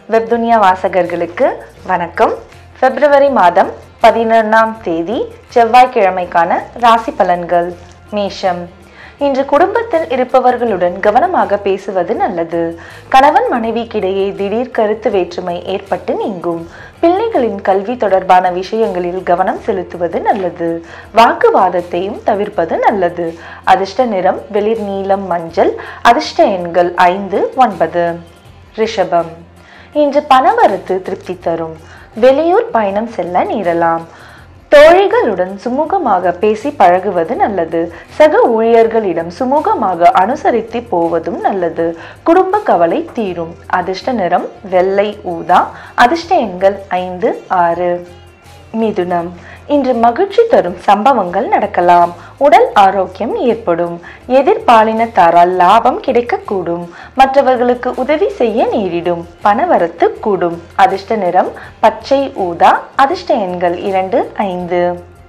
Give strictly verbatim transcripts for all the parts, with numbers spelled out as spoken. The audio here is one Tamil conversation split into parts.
வெப்துனியா வாசகர்களுக்கு வணக்கம். பிப்ரவரி மாதம் பதினொன்றாம் தேதி செவ்வாய்க்கிழமைக்கான ராசி பலன்கள். மேஷம். இன்று குடும்பத்தில் இருப்பவர்களுடன் கவனமாக பேசுவது நல்லது. கணவன் மனைவிக்கிடையே திடீர் கருத்து வேற்றுமை ஏற்பட்டு நீங்கும். பிள்ளைகளின் கல்வி தொடர்பான விஷயங்களில் கவனம் செலுத்துவது நல்லது. வாக்குவாதத்தையும் தவிர்ப்பது நல்லது. அதிர்ஷ்ட நிறம் வெளிர் நீலம் மஞ்சள். அதிர்ஷ்ட எண்கள் ஐந்து ஒன்பது. ரிஷபம். இன்று பணவரத்து திருப்தி தரும். வெளியூர் பயணம் செல்ல நேரலாம். தோழிகளுடன் சுமூகமாக பேசி பழகுவது நல்லது. சக ஊழியர்களிடம் சுமூகமாக அனுசரித்து போவதும் நல்லது. குடும்ப கவலை தீரும். அதிர்ஷ்ட நிறம் வெள்ளை ஊதா. அதிர்ஷ்ட எண்கள் ஐந்து ஆறு. மிதுனம். இன்று மகிழ்ச்சி தரும் சம்பவங்கள் நடக்கலாம். உடல் ஆரோக்கியம் ஏற்படும். எதிர்பாலினத்தாரால் லாபம் கிடைக்கக்கூடும். மற்றவர்களுக்கு உதவி செய்ய நேரிடும். பணவரத்து கூடும். அதிர்ஷ்ட நிறம் பச்சை ஊதா. அதிர்ஷ்ட எண்கள் இரண்டு ஐந்து.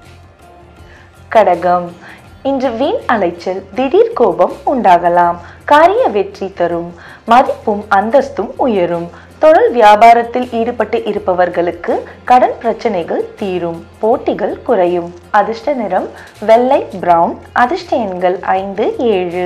கடகம். இன்று வீண் அலைச்சல் திடீர் கோபம் உண்டாகலாம். காரிய வெற்றி தரும். மதிப்பும் அந்தஸ்தும் உயரும். தொழில் வியாபாரத்தில் ஈடுபட்டு இருப்பவர்களுக்கு கடன் பிரச்சனைகள் தீரும். போட்டிகள் குறையும். அதிர்ஷ்ட நிறம் வெள்ளை பிரவுன். அதிர்ஷ்ட எண்கள் ஐந்து ஏழு.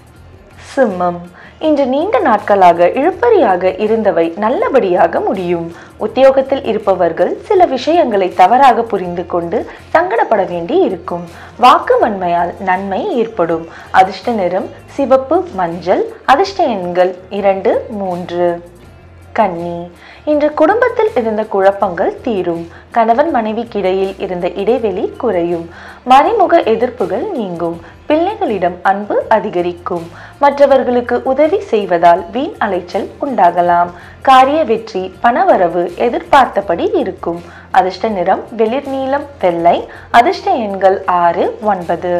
சிம்மம். இன்று நீண்ட நாட்களாக இழுபறியாக இருந்தவை நல்லபடியாக முடியும். உத்தியோகத்தில் இருப்பவர்கள் சில விஷயங்களை தவறாக புரிந்து கொண்டு சங்கடப்பட வேண்டி இருக்கும். வாக்கு வன்மையால் நன்மை ஏற்படும். அதிர்ஷ்ட நிறம் சிவப்பு மஞ்சள். அதிர்ஷ்ட எண்கள் இரண்டு மூன்று. கன்னி. இன்று குடும்பத்தில் இருந்த குழப்பங்கள் தீரும். கணவன் மனைவிக்கிடையில் இருந்த இடைவெளி குறையும். மறைமுக எதிர்ப்புகள் நீங்கும். பிள்ளைகளிடம் அன்பு அதிகரிக்கும். மற்றவர்களுக்கு உதவி செய்வதால் வீண் அலைச்சல் உண்டாகலாம். காரிய வெற்றி பணவரவு எதிர்பார்த்தபடி இருக்கும். அதிர்ஷ்ட நிறம் வெளிர் நீலம் வெள்ளை. அதிர்ஷ்ட எண்கள் ஆறு ஒன்பது.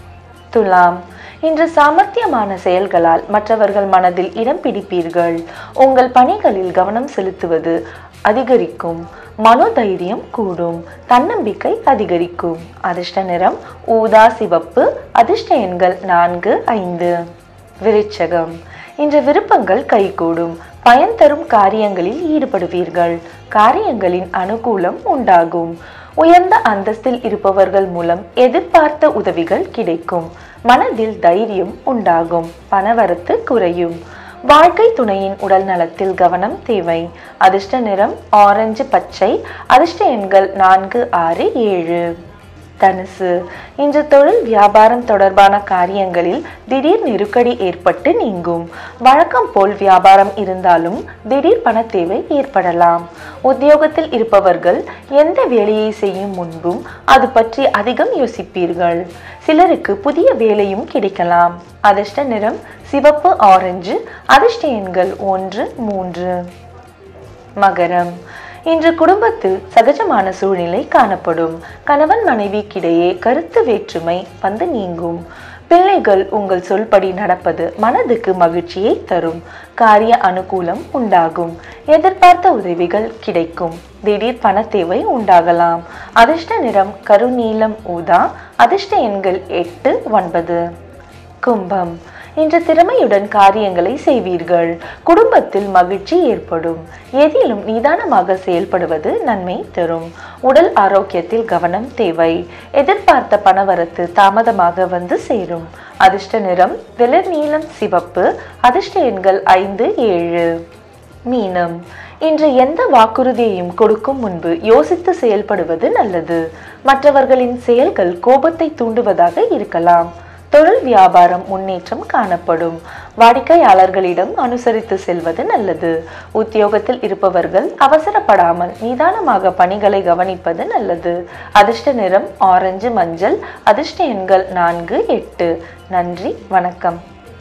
துலாம். இன்று சாமர்த்தியமான செயல்களால் மற்றவர்கள் மனதில் இடம் பிடிப்பீர்கள். உங்கள் பணிகளில் கவனம் செலுத்துவது அதிகரிக்கும். மனோதைரியம் கூடும். தன்னம்பிக்கை அதிகரிக்கும். அதிர்ஷ்ட நிறம் ஊதா சிவப்பு. அதிர்ஷ்ட எண்கள் நான்கு ஐந்து. விருச்சகம். இன்று விருப்பங்கள் கைகூடும். பயன் தரும் காரியங்களில் ஈடுபடுவீர்கள். காரியங்களின் அனுகூலம் உண்டாகும். உயர்ந்த அந்தஸ்தில் இருப்பவர்கள் மூலம் எதிர்பார்த்த உதவிகள் கிடைக்கும். மனதில் தைரியம் உண்டாகும். பணவரத்து குறையும். வாழ்க்கை துணையின் உடல் நலத்தில் கவனம் தேவை. அதிர்ஷ்ட நிறம் ஆரஞ்சு பச்சை. அதிர்ஷ்ட எண்கள் நான்கு ஆறு ஏழு. தனுசு. இன்று தொழில் வியாபாரம் தொடர்பான காரியங்களில் திடீர் நெருக்கடி ஏற்பட்டு நீங்கும். வழக்கம் போல் வியாபாரம் இருந்தாலும் திடீர் பண தேவை ஏற்படலாம். உத்தியோகத்தில் இருப்பவர்கள் எந்த வேலையை செய்யும் முன்பும் அது பற்றி அதிகம் யோசிப்பீர்கள். சிலருக்கு புதிய வேலையும் கிடைக்கலாம். அதிர்ஷ்ட நிறம் சிவப்பு ஆரஞ்சு. அதிர்ஷ்ட எண்கள் ஒன்று மூன்று. மகரம். இன்று குடும்பத்தில் சகஜமான சூழ்நிலை காணப்படும். கணவன் மனைவிக்கிடையே கருத்து வேற்றுமை வந்து நீங்கும். பிள்ளைகள் உங்கள் சொல்படி நடப்பது மனதுக்கு மகிழ்ச்சியை தரும். காரிய அனுகூலம் உண்டாகும். எதிர்பார்த்த உதவிகள் கிடைக்கும். திடீர் பண தேவை உண்டாகலாம். அதிர்ஷ்ட நிறம் கருநீலம் ஊதா. அதிர்ஷ்ட எண்கள் எட்டு ஒன்பது. கும்பம். இன்று திறமையுடன் காரியங்களை செய்வீர்கள். குடும்பத்தில் மகிழ்ச்சி ஏற்படும். எதிலும் நிதானமாக செயல்படுவது நன்மை தரும். உடல் ஆரோக்கியத்தில் கவனம் தேவை. எதிர்பார்த்த பணவரத்து தாமதமாக வந்து சேரும். அதிர்ஷ்ட நிறம் வெளிர் நீலம் சிவப்பு. அதிர்ஷ்ட எண்கள் ஐந்து ஏழு. மீனம். இன்று எந்த வாக்குறுதியையும் கொடுக்கும் முன்பு யோசித்து செயல்படுவது நல்லது. மற்றவர்களின் செயல்கள் கோபத்தை தூண்டுவதாக இருக்கலாம். தொழில் வியாபாரம் முன்னேற்றம் காணப்படும். வாடிக்கையாளர்களிடம் அனுசரித்து செல்வது நல்லது. உத்தியோகத்தில் இருப்பவர்கள் அவசரப்படாமல் நிதானமாக பணிகளை கவனிப்பது நல்லது. அதிர்ஷ்ட நிறம் ஆரஞ்சு மஞ்சள். அதிர்ஷ்ட எண்கள் நான்கு எட்டு. நன்றி, வணக்கம்.